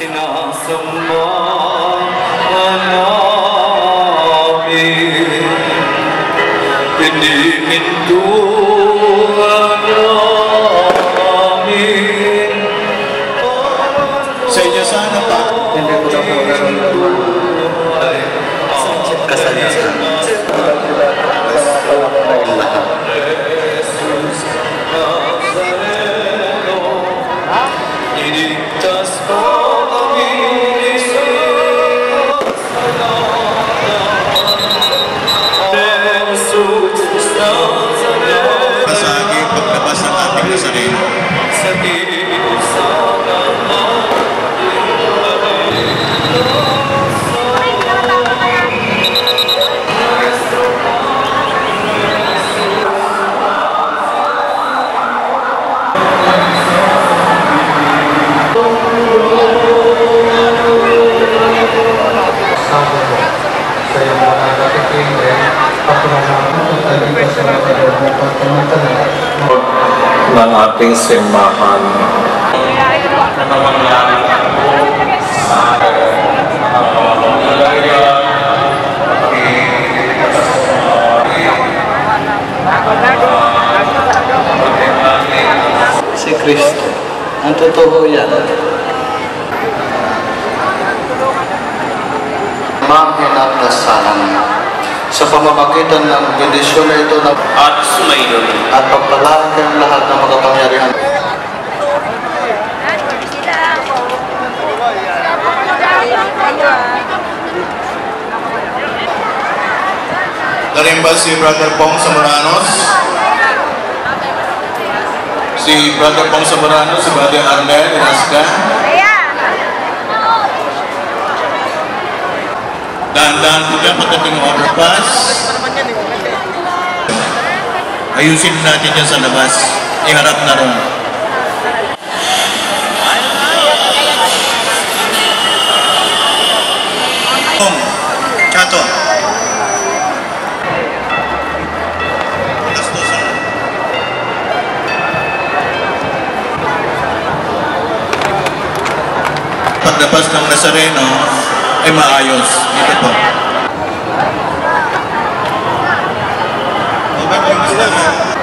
sinasamba namin, hindi hintuan namin. Sa inyo sana pa. Hindi ko daw kasalisan. Iligtas mo kami sa Jesus Nazareth. Pasagi paglabas ng ating Nazareno. Sa isang ng ating simbahan. Si Kristo. Ang totoo yan. Mahinatasanan sa pamamagitan ng bendisyon na ito na At sumayon. at pagpalaan kayong lahat ng makapangyarihan. Narimba si Brother Pong Zamboranos. Si Brother Pong Zamboranos, si Brother Arnel Inasca. Dahan-dahan po dyan pagdating ng overpass. Ayusin natin dyan sa labas. Iharap na ron. Pong, Chato. Paglabas ng Nazareno ay maayos. Dito po. Okay, yung Islam.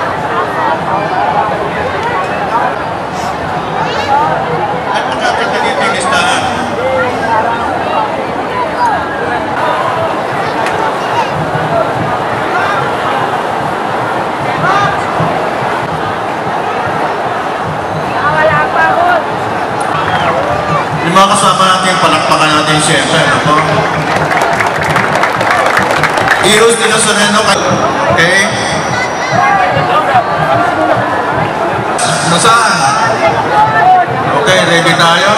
At makapit na dito yung listahan. Yung mga kasama natin, palakpakan natin siyempre. Ano po? Heroes de Nazareno. Okay? Nasaan? Okay, ready tayo?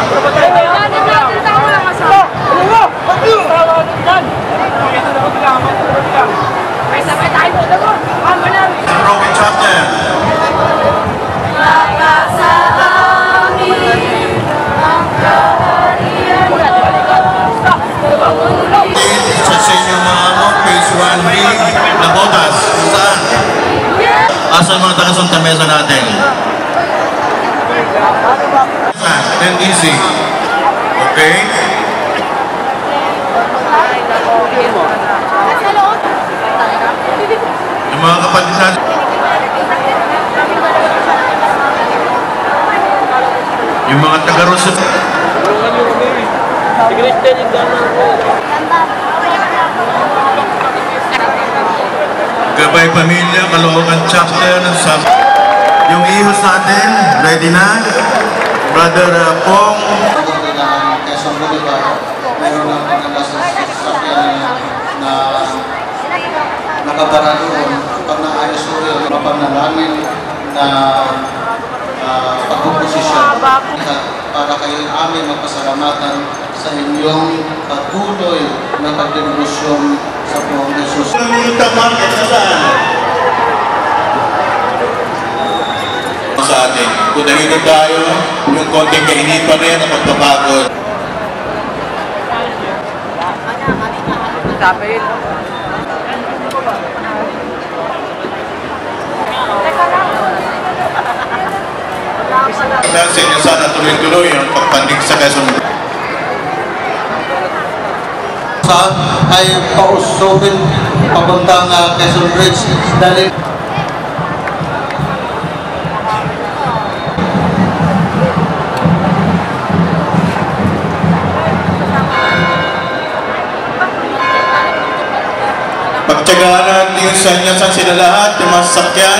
Broken chapter. Sa inyong mga page 1B na botas. Saan? Asan mga taga-Santa Mesa natin? Then easy. Okay? Yung mga kapatid natin. Yung mga taga-Rosas. Gabay Pamilya, Caloocan Chapter, yung ihos natin, ready na? Brother Pong. Quezon Bolivar, meron ng pinagkasasakyan na nakabara doon. Pag naayos ko rin, mapanalangin na pagpuposisyon para kayo amin magpasalamatan sa inyong patuloy na pagdedebosyon sa Poong Jesus. Minutang market na saan? Sa atin. Kung nahito tayo, yung konting kainipan rin at pagpapagod. Kapit. Dahil sa inyo sana tuloy-tuloy ang pagpandig sa Quezon. Ay pausubin papuntang Quezon Bridge dahil Pagtyagaan natin sa inyo sa sila lahat, yung mga sasakyan,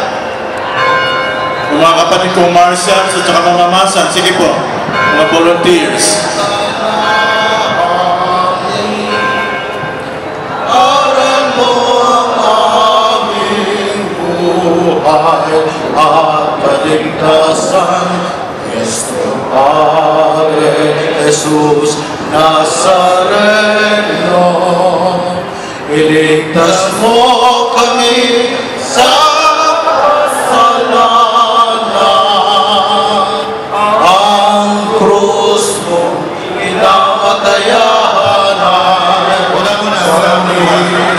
yung mga kapatid kong marshals at saka mga mamasan. Sige po, mga volunteers. aral mo ang aming buhay at kaligtasan. Kristo Padre Jesus Nazareno, iligtas mo kami sa kasalanan. Ang krus mo pinamatayanan. Wala mo na, wala mo na.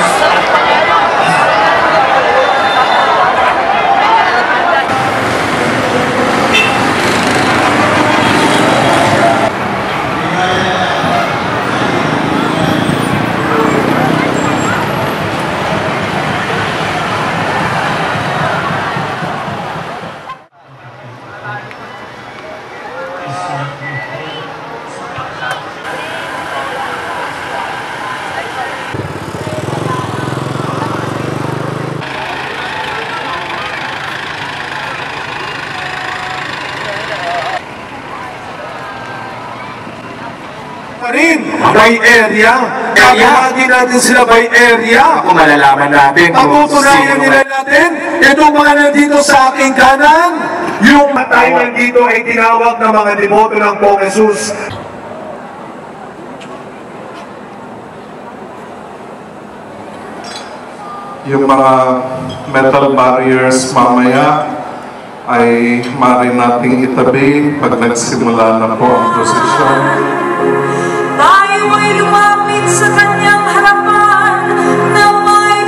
rin by area. Kayahagin natin sila by area. Kung malalaman natin Patutunayan nila natin, itong mga nandito sa aking kanan, yung tayo nandito ay tinawag ng mga devoto ng Pong Jesus. Yung mga metal barriers mamaya ay maaari nating itabi pag nagsimula na po ang prosesyon. Tayo ay lumapit sa kanyang harapan na may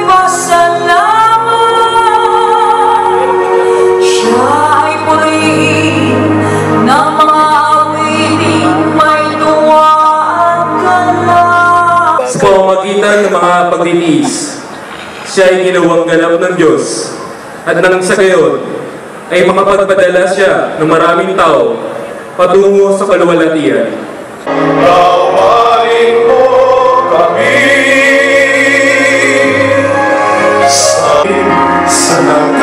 pasalamat. Siya ay purihin ng mga awiting may tuwa at galak. sa pamamagitan ng mga pagtitiis, siya ay ginawang ganap ng Diyos, at nang sa gayon ay makapagpadala siya ng maraming tao patungo sa kaluwalhatian. Tawarin mo kami sa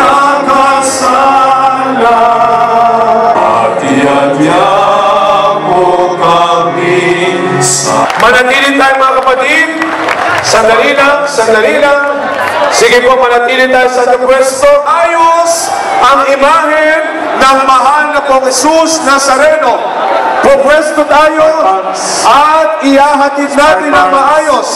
nakakasala, at iadya mo kami sa... Manatili tayo mga kapatid. Sandali lang, sandali lang. Sige po, manatili tayo sa pwesto. Ayos ang imahen ng mahal na Pong Jesus Nazareno. Pupwesto tayo at ihahatid natin ang maayos.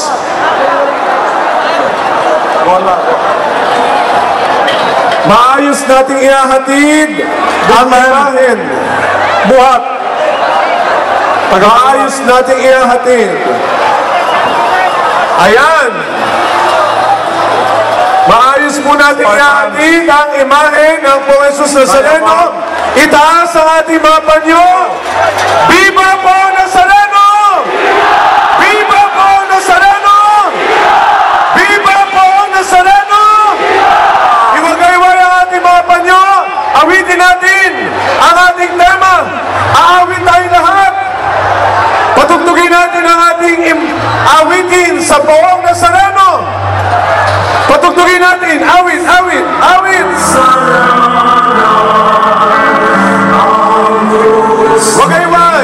Maayos nating ihahatid ang imahen. Buhat. Maayos nating ihahatid. Ayan. Maayos po natin ihahatid ang imahen ng Pong Jesus Nazareno. Itaas ang ating mga panyo. Viva po Nazareno! Viva po Nazareno! Viva po Nazareno! Iwagay-way ang ating mga panyo. Awitin natin ang ating tema. Aawit tayo lahat. Patugtugin natin ang ating awitin sa Poong Nazareno. Patugtugin natin. Awit, awit, awit. Wagayway.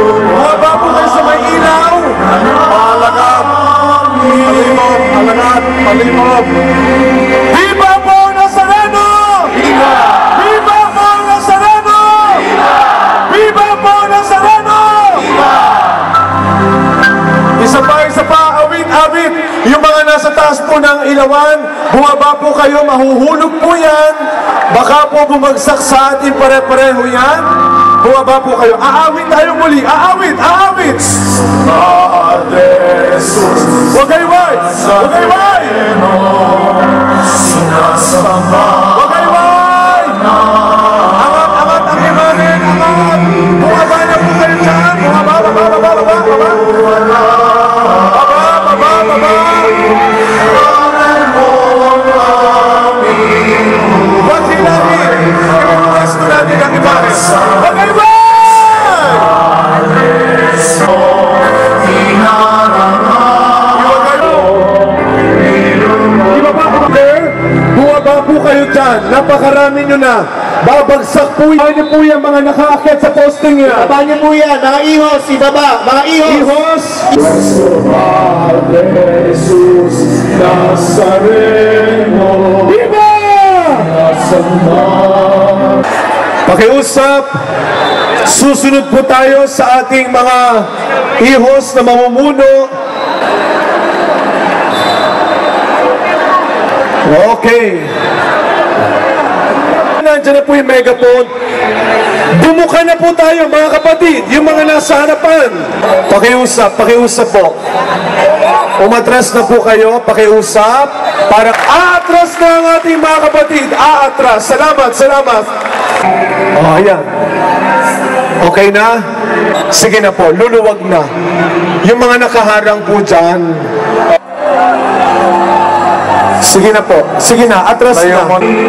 Bumaba po kayo sa may ilaw. Alagad! Palimog! Alagad! Palimog! Viva po Nazareno! Viva! Viva po Nazareno! Viva! Viva po Nazareno! Viva! Isa pa, awit. Yung mga nasa taas po ng ilawan, bumaba po kayo, mahuhulog po yan. Baka po bumagsak sa ating pare-pareho yan. Bumaba po kayo. Aawit tayo muli. Aawit! Huwag kayo way! Huwag kayo way! Huwag kayo way! Angat ang imahin! Angat! Bumaba na po kayo dyan! Baba! Huwag hilahin! Ibubukas ko natin ang imahin! Huwag kayo way! Bumaba po kayo dyan. Napakarami nyo na. Babagsak po yan po yung mga nakaakyat sa posting yan. Baba niyo po yan, mga ihos, ibaba, mga ihos. Jesus Nazareno. Viva! Pakiusap. Susunod po tayo sa ating mga ihos na mamumuno. Okay. Nandiyan na po yung megaphone. Bumuka na po tayo mga kapatid, yung mga nasa harapan. Pakiusap po. Umatras na po kayo, pakiusap. Para aatras na ang ating mga kapatid. Aatras. Salamat. Ayan. Okay na? Sige na po, luluwag na. Yung mga nakaharang po dyan. Sige na po. Sige na, atras na.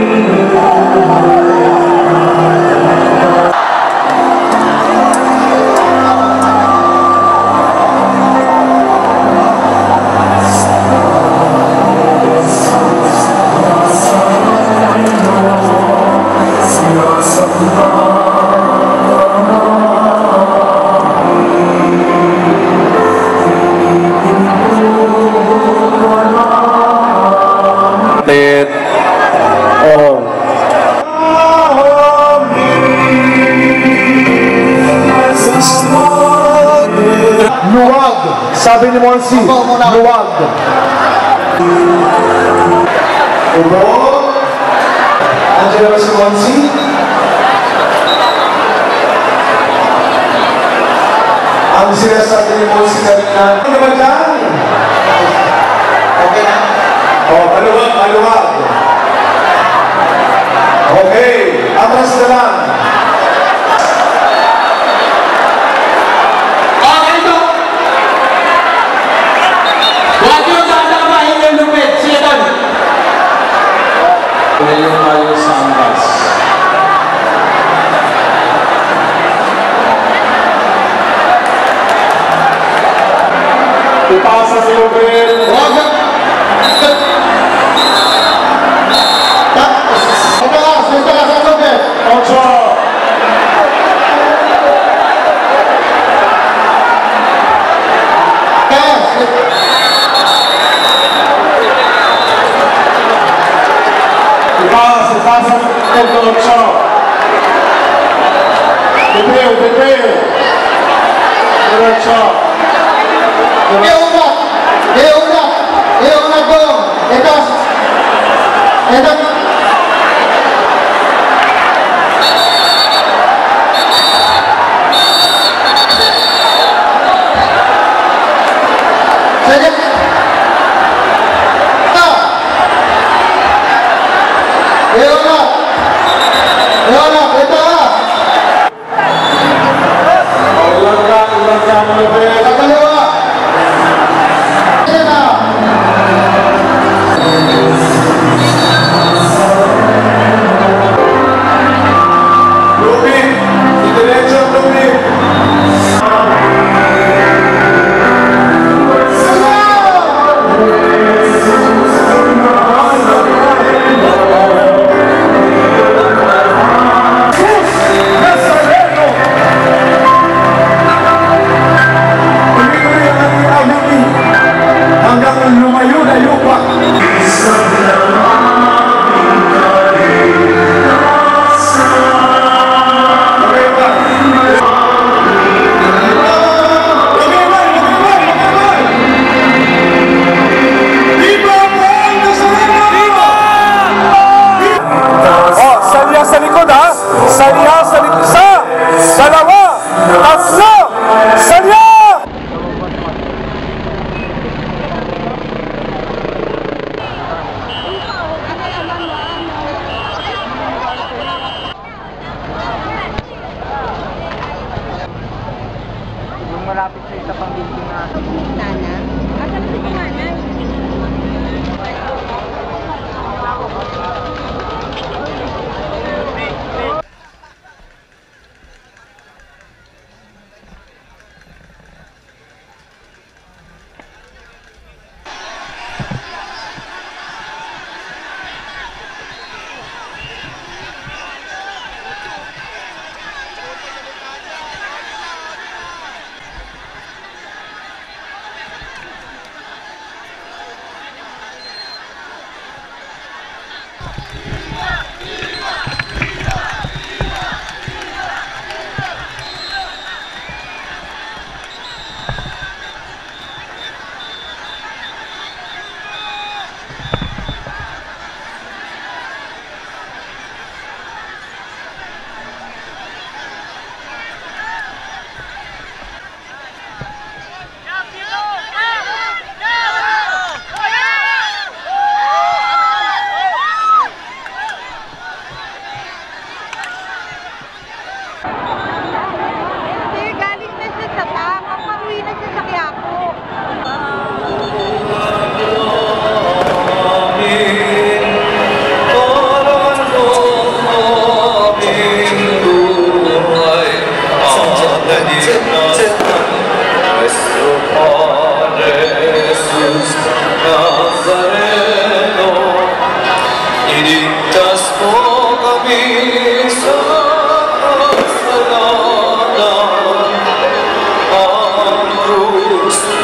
Luwag. Sabi ni Monsi, luwag. Ubo. Andiyan ba si Monsi? Ang sinasabi ni Monsi kanina. Ano ba dyan? Okay na? Maluwag. Okay, atras na lang. Ipasa si Lubin. Ocho. Ipasa el ocho. Pipeo. Derecho. Una dong. Etas. lumapit sa isa pang building natin. Sana? Asa na si Kumanan?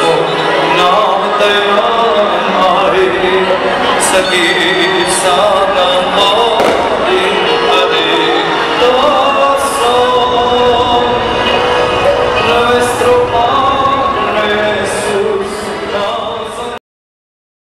Sakit sa